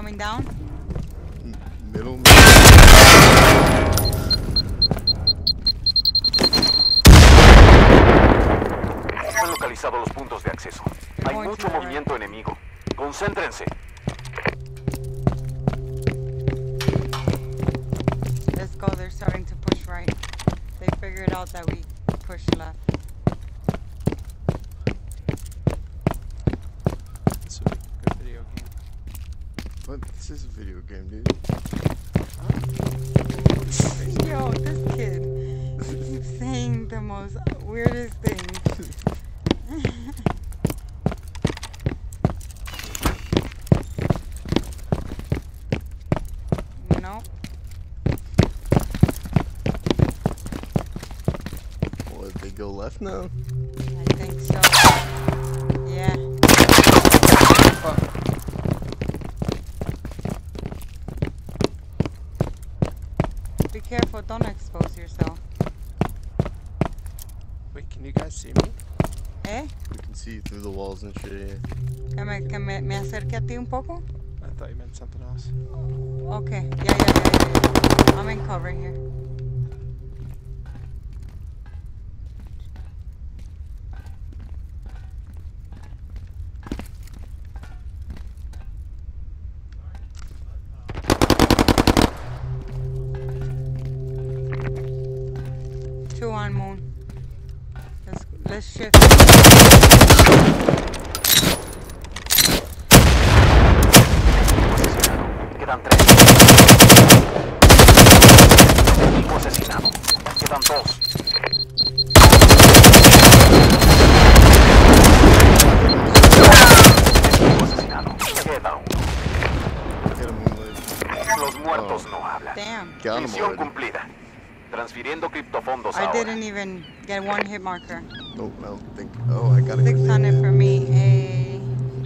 coming down? Middle. Han localizado los puntos de acceso. Hay mucho movimiento enemigo. Concéntrense. Let's go. They're starting to push right. They figured out that we push left. This would be a good video game. What? This is a video game, dude. Yo, this kid keeps saying the most weirdest things. No. What, they go left now? I think so. Yeah. Be careful, don't expose yourself. Wait, can you guys see me? ¿Eh? We can see you through the walls and shit, yeah. Que me acerque a ti un poco? I thought you meant something else. Okay, yeah. I'm in cover here. Two on moon. Let's shift. Quedan 3. Enemigo asesinado. Quedan 2. Enemigo asesinado. Queda 1. Get him, like, Los muertos no hablan. Damn. got him Misión already. cumplida. Transfiriendo criptofondos I ahora. didn't even get one hit marker. Nope, I don't think. Oh, I got a 600 for me. Hey.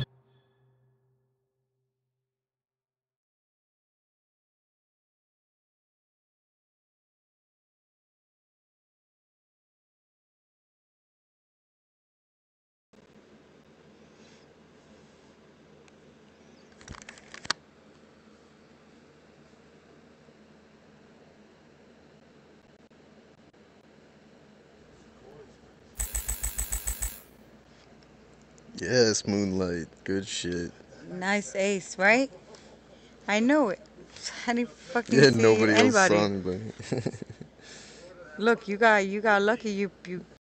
Yes, Moonlight. Good shit. Nice ace, right? I know it. I didn't fucking Yeah, see nobody else anybody. saw anybody. Look, you got lucky. You